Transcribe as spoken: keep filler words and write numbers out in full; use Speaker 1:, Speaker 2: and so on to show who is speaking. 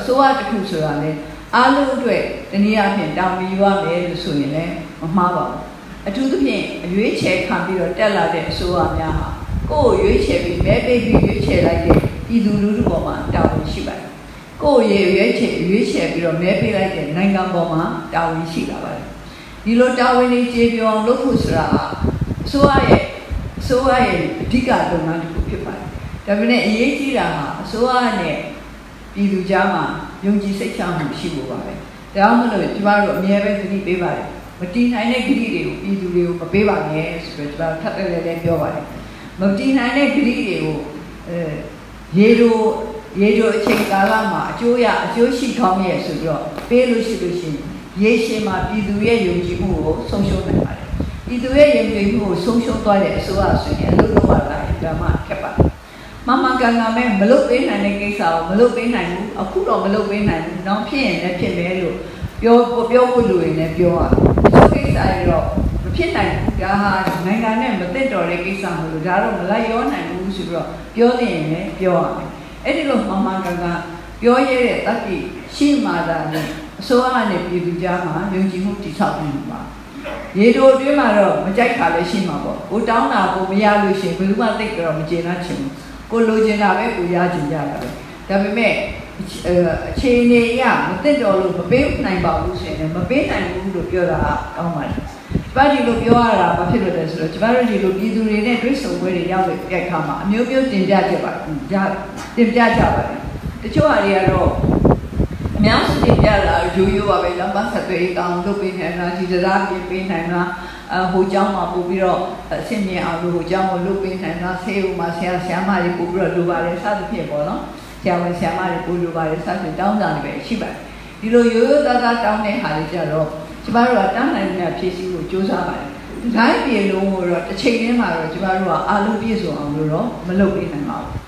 Speaker 1: ဆိုရတစ်ခုဆိုတာလေအားလုံးအတွက်တနည်းအားဖြင့်တောင်းပြီးရမယ်လို့ဆိုရင်လည်းမမှားပါဘူးအထူးသဖြင့်အရွေးချယ်ခံပြီးတော့တက်လာတဲ့အစိုးရများဟာကိုယ်ရွေးချယ်ပြီးမဲပေးပြီးရွေးချယ်လိုက်တဲ့ပြည်သူလူထုပေါ်မှာတာဝန်ရှိပါတယ်ကိုယ်ရဲ့ရွေးချယ်ရွေးချယ်ပြီးတော့မဲပေးလိုက်တဲ့နိုင်ငံပေါ်မှာတာဝန်ရှိလာပါတယ်ဒီလိုတာဝန်တွေကျေပြောင်းလုပ်ဖို့ဆိုတာအစိုးရရဲ့အစိုးရရဲ့အဓိကလုပ်ငန်းတစ်ခုဖြစ်ပါတယ်ဒါပေမဲ့အရေးကြီးတာဟာအစိုးရနဲ့ပြည်သူကြားမှာယုံကြည်စိတ်ချမှုရှိဖို့ပါပဲဒါကြောင့်မလို့ကျမတို့အမြဲပဲသတိပေးပါတယ်မတည်နိုင်တဲ့ဂရိတွေကိုပြည်သူတွေကိုမပေးပါနဲ့ဆိုတော့ကျမတို့ထပ်တယ်လည်းပြောပါတယ်မတည်နိုင်တဲ့ဂရိတွေကိုအဲရေတို့ရေတို့အချိန်ကာလမှာအကျိုးရအကျိုးရှိကောင်းရဲ့ဆိုပြီးတော့ပေးလို့ရှိလို့ရှိရင်ရေရှည်မှာပြည်သူရဲ့ယုံကြည်မှုကိုဆုံးရှုံးနိုင်ပါတယ်ပြည်သူရဲ့ယုံကြည်မှုကိုဆုံးရှုံးသွားတဲ့အစိုးရဆိုရင်အလုပ်လုပ်ရတာဒါမှခက်ပါတယ်မမကန်ကမဲမလုပ်ပေးနိုင်တဲ့ကိစ္စကိုမလုပ်ပေးနိုင်ဘူးအခုတော့မလုပ်ပေးနိုင်ဘူးနောက်ဖြစ်ရင်လည်းဖြစ်မယ်လို့ပြောပြောဖို့လူတွေလည်းပြောရတယ်ဒီကိစ္စတွေတော့မဖြစ်နိုင်ဘူးဒါဟာနိုင်ငံနဲ့မသက်တော်တဲ့ကိစ္စမလို့ဒါတော့မလိုက်ရောနိုင်ဘူးဆိုပြီးတော့ပြောနေရင်လည်းပြောရမယ်အဲ့ဒီလိုမမကန်ကပြောရတဲ့တတိရှိမှသာနဲ့အစိုးရနဲ့ပြည်သူကြားမှာယုံကြည်မှုတည်ဆောက်နိုင်မှာရေတိုအတွင်းမှာတော့မကြိုက်တာလည်းရှိမှာပေါ့ကိုတောင်းတာကိုမရလို့ရှိရင်ဘယ်သူမှသိကြတော့မကျေနပ်ချင်ဘူးကိုလိုချင်တာပဲကိုရချင်ကြတာပဲဒါပေမဲ့အခြေအနေအရမသိတော်လို့မပေးနိုင်ပါဘူးဆိုရင်မပေးနိုင်ဘူးလို့ပြောတာကောင်းပါတယ်ကျမဒီလိုပြောရတာဘာဖြစ်လို့လဲဆိုတော့ကျမတို့ဒီလိုပြည်သူတွေနဲ့တွေ့ဆုံပွဲတွေရောက်တဲ့အခါမှာအမျိုးမျိုးတင်ပြကြပါတင်ပြကြပါတယ်တချို့ဟာတွေကတော့အများစုတင်ပြလာရိုးရိုးပါပဲလမ်းပန်းဆက်သွယ်ရေးကောင်းလုပ်ပေးနိုင်တာဒီတရားပြင်ပေးနိုင်တာအဟိုเจ้าမှာပို့ပြီးတော့အဆင့်မြင့်အောင်လို့ဟိုเจ้าကိုလုပ်ပေးနိုင်တာဆေးဥမှာဆရာဆရာမတွေပို့ပြီးတော့လိုပါတယ်စသဖြင့်ပေါ့နော်ဆရာဝန်ဆရာမတွေပို့လိုပါတယ်စသဖြင့်တောင်းတာတွေပဲရှိပါတယ်ဒီလိုရိုးရိုးသားသားတောင်းတဲ့ဟာတွေကြတော့ကျမတို့ကတန်းနိုင်တဲ့ဖြည့်ဆည်းကိုစူးစမ်းပါတယ်ဒီတိုင်းပြေလုံးကိုတော့တစ်ချိန်တည်းမှာတော့ကျမတို့ကအားလုံးပြည့်စုံအောင်လို့တော့မလုပ်ပေးနိုင်ပါဘူး